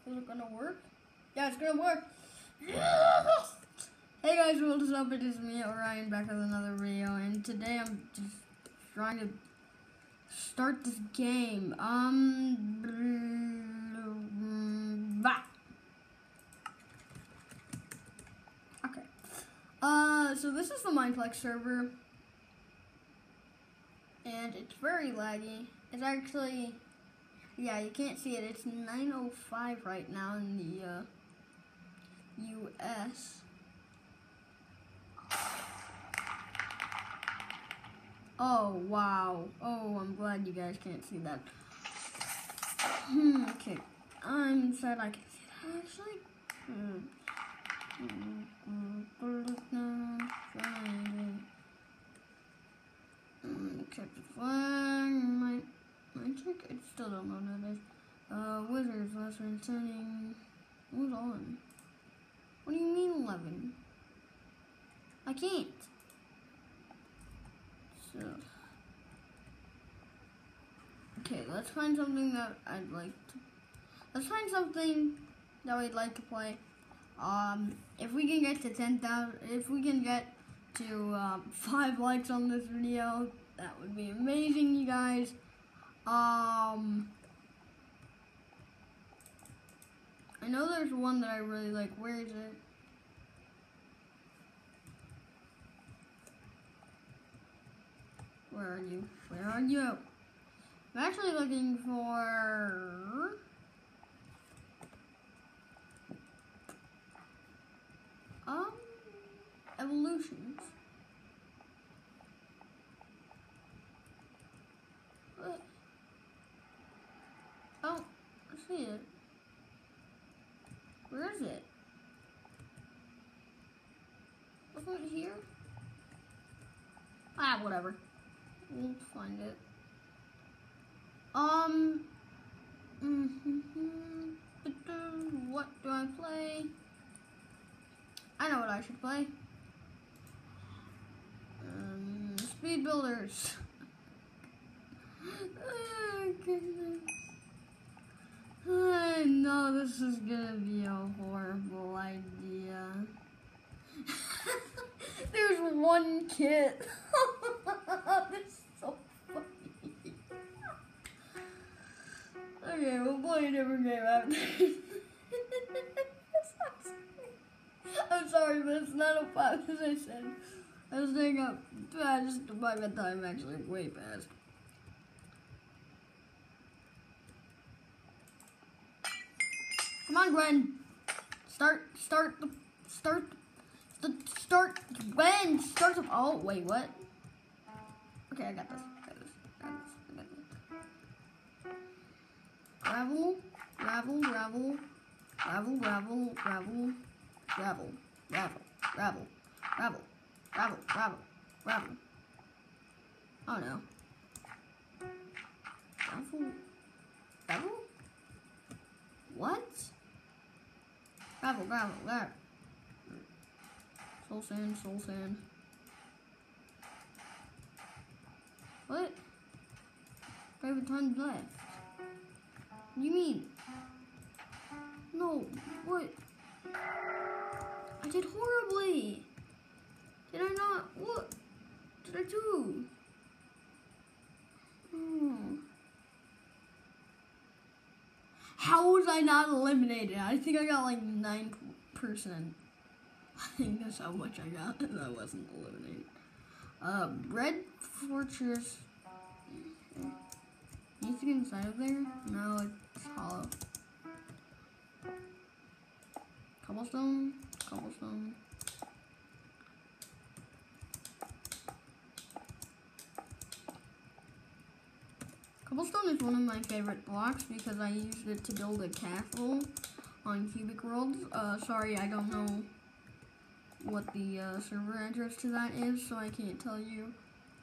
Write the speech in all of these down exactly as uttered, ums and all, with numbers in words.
Is it gonna work? Yeah, it's gonna work. Yes! Hey guys, what's up? It is me, Orion, back with another video, and today I'm just trying to start this game. Um, bah. Okay. Uh, so this is the Mineplex server, and it's very laggy. It's actually, yeah, you can't see it. It's nine oh five right now in the uh, U S Oh, wow. Oh, I'm glad you guys can't see that. Hmm, okay. I'm sad I can see that, actually. Hmm. Captain Flag. My, my check. I still don't know what that is. Uh, Wizards, last one turning. Who's on? What do you mean eleven? I can't. So, okay, let's find something that I'd like to, let's find something that we'd like to play. Um, if we can get to ten thousand, if we can get to um, five likes on this video, that would be amazing, you guys. Um, I know there's one that I really like. Where is it? Where are you? Where are you? I'm actually looking for... Um, Evolutions. What? Oh, I see it. Where is it? Wasn't it here? Ah, whatever. We'll find it. Um, mm-hmm. What do I play? I know what I should play. Um, Speed Builders. Oh, goodness. I know this is gonna be a horrible idea. There's one kit. That's so funny. Okay, we'll play a different game after. I'm sorry, but it's not a five, as I said. I was staying up. I just by my time actually way past. Come on, Gwen. Start, start, the, start, the, start, Gwen, start the, oh, wait, what? Okay, I got this, I got this, I got this, I got this. Gravel, gravel, gravel, gravel, gravel, gravel, gravel, gravel, gravel, gravel, gravel, gravel, gravel. Oh no. Gravel, gravel? What? Gravel, gravel, gravel. Soul sand, soul sand. What? I have a ton left. What do you mean? No, what? I did horribly. Did I not? What did I do? Hmm. How was I not eliminated? I think I got like nine percent. I think that's how much I got, and I wasn't eliminated. Uh, Red Fortress. Anything inside of there? No, it's hollow. Cobblestone? Cobblestone. Cobblestone is one of my favorite blocks because I used it to build a castle on Cubic World. Uh, sorry, I don't know what the uh, server address to that is, so I can't tell you.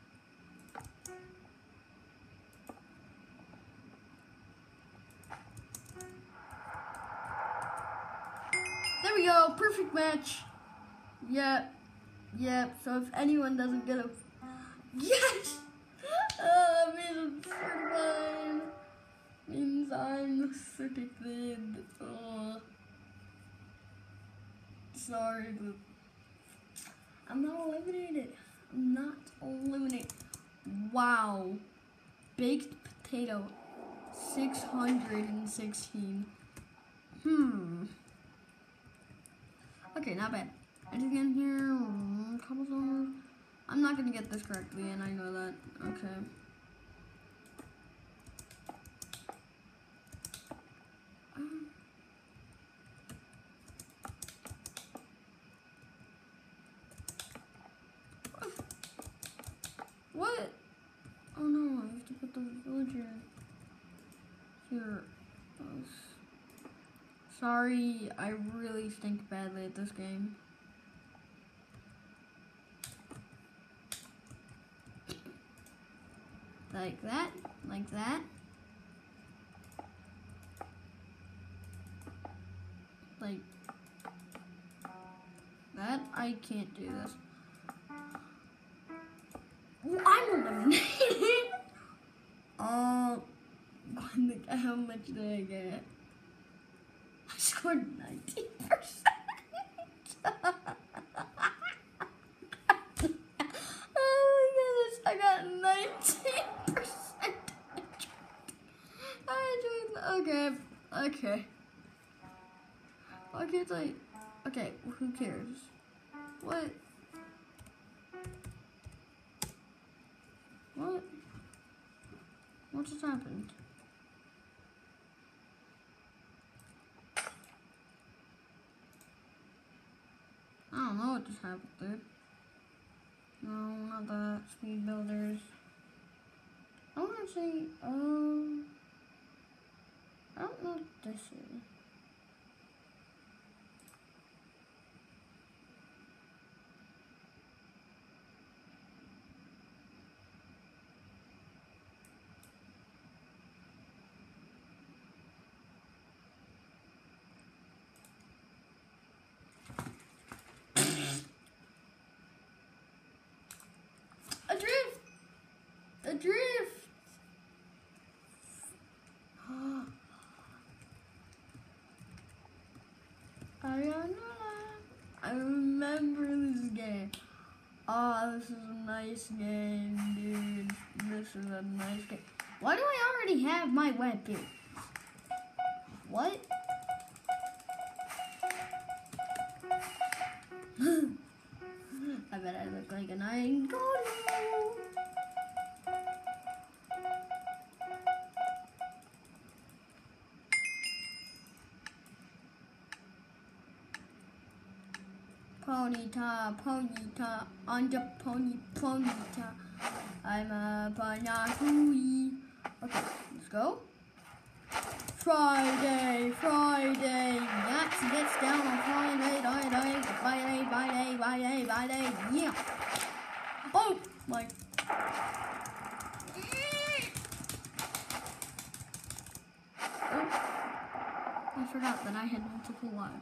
There we go, perfect match. Yep, yep. So if anyone doesn't get a yes, uh, that means I'm certified. Means I'm certified. Oh. Sorry, but I'm not eliminated. I'm not eliminated. Wow. Baked potato, six hundred sixteen. Hmm. Okay, not bad. I just get in here, cobblestone. I'm not gonna get this correctly, and I know that. Okay. What? Oh no, I have to put the villager here. Oh, sorry, I really stink badly at this game. Like that, like that. Like that. I can't do this. I'm eliminated. Oh, how much did I get? I scored nineteen percent. Oh my goodness, I got nineteen percent. I enjoyed. Okay, okay. Why can't I? Okay, who cares? What? What? What just happened? I don't know what just happened there. No, not that. Speed builders. I want to say, um, I don't know what this is. Adrift! Adrift! I remember this game. Oh, this is a nice game, dude. This is a nice game. Why do I already have my weapon? What? I bet I look like an iron golem. Ponyta, ponyta, on the pony, ponyta. I'm a banana. Okay, let's go. Friday, Friday, Yats gets down on Friday, Friday, Friday, Friday, Friday, Friday, yeah. Oh my. Oh, I forgot that I had multiple lives.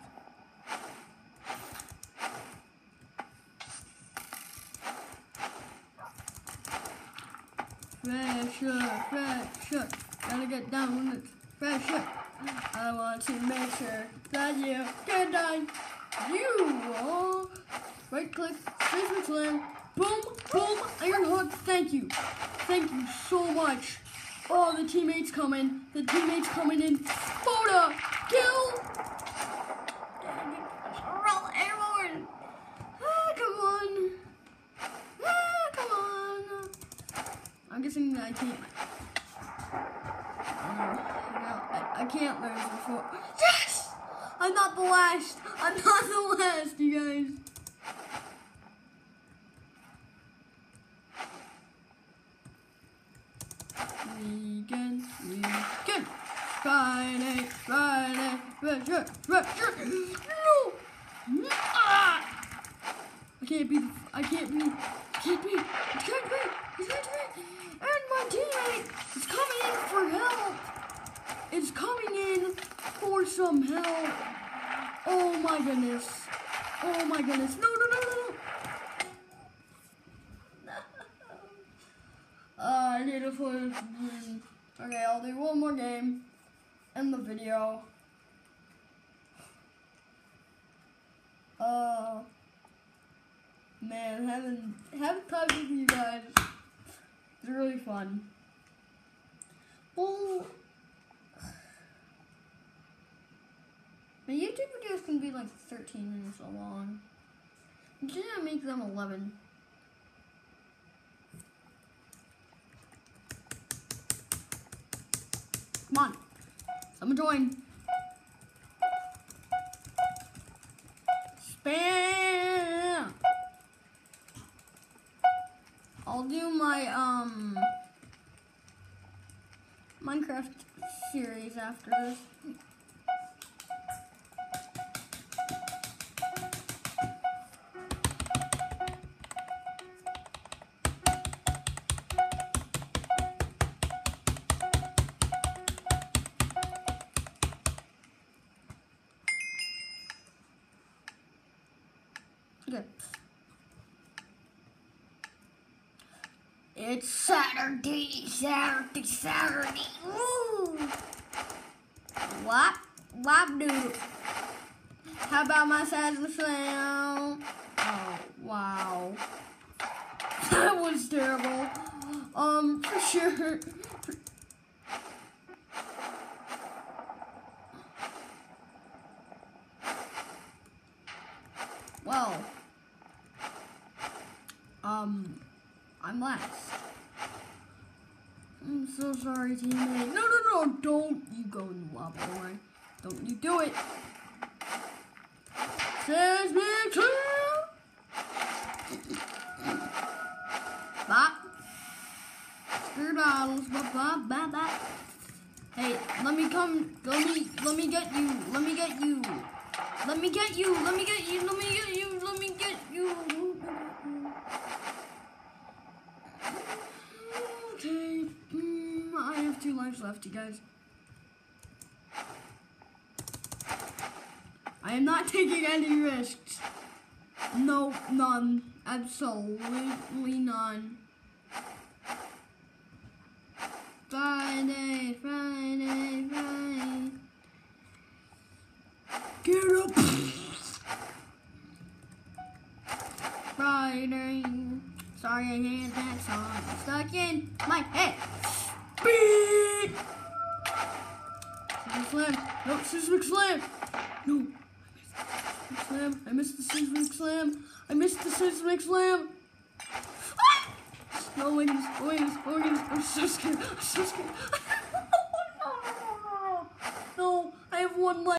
Pressure, pressure, gotta get down with pressure. I want to make sure that you get done. You will right click, space and slam, boom, boom, iron hook. Thank you, thank you so much. Oh, the teammates coming, the teammates coming in. Photo, kill. Roll airborne. Ah, come on. Ah, come on. I'm guessing that I can't. I, I can't lose before. Yes! I'm not the last. I'm not the last, you guys. Weekend, weekend. Friday, Friday, Friday, Friday. No! Ah! I can't be, I can't be, I can't be, I can't be, I can't be. And my teammate is coming in for help. It's coming in for some help. Oh my goodness. Oh my goodness. No, no, no, no, no. uh, I need to play. Okay, I'll do one more game. End the video. Uh, man, having having time with you guys is really fun. Well, my YouTube videos can be like thirteen minutes long. I'm just gonna make them eleven. Come on, someone join. Spam. I'll do my um Minecraft series after this. Okay. It's Saturday, Saturday, Saturday. Woo! Wap, wap doodle. How about my Saturday slam? Oh, wow. That was terrible. Um, for sure. Well. Um, I'm last. I'm so sorry, teammate. No, no, no, don't you go in the lava, boy. Don't you do it. Says me too. Bop. Screw bottles, bop, bop, bop, bop. Hey, let me come, let me, let me get you, let me get you. Let me get you, let me get you, let me get you, let me get you. Okay, mm, I have two lives left, you guys. I am not taking any risks. No, none. Absolutely none. Friday, Friday, Friday. Get up! Friday. Sorry I had that song stuck in my head. Beep! Scissor slam. No, scissor slam. No. Slam. I missed the scissor slam. I missed the scissor slam. Ah! No wings, wings, wings. I'm so scared. I'm so scared. No, I have one life.